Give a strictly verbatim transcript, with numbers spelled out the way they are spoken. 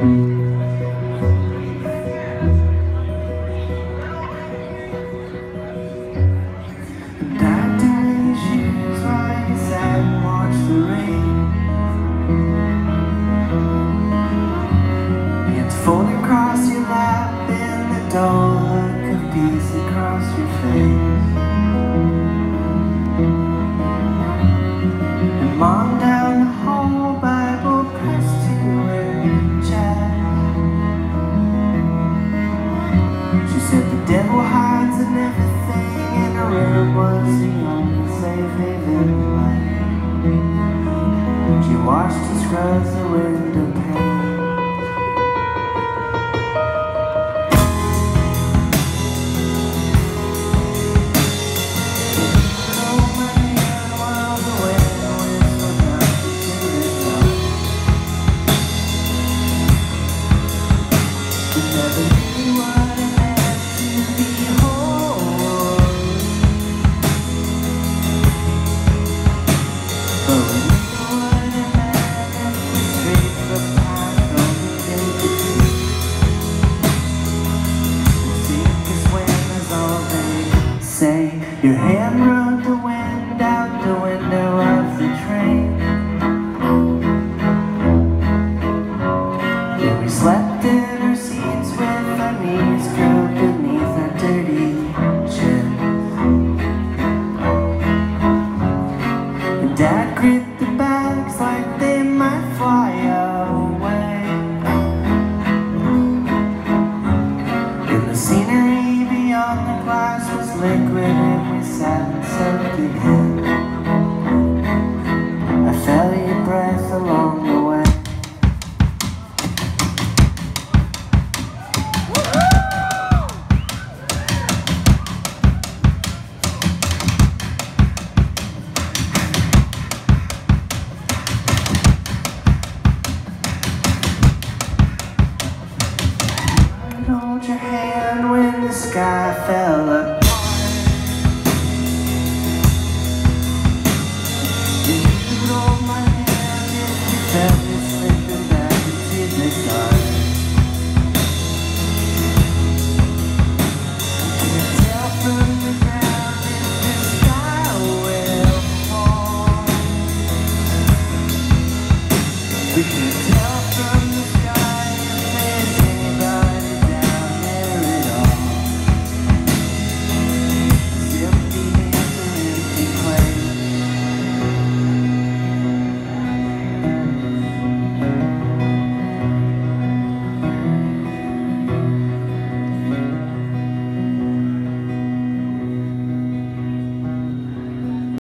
Folded across your lap in the dark, a piece across your face. And Mom down the hall, Bible pressed to her chest. She said the devil hides in everything, and her room was the only safe haven light. She washed and scrubbed the window pane. Your hand rode the wind out the window of the train. Then we slept in our seats with our knees curled beneath our dirty chins. And Dad gripped the bags like they might fly away. And the scenery beyond the glass was liquid, and we sat and soaked again. I felt your breath along the way. I'd hold your hand when the sky fell apart. We can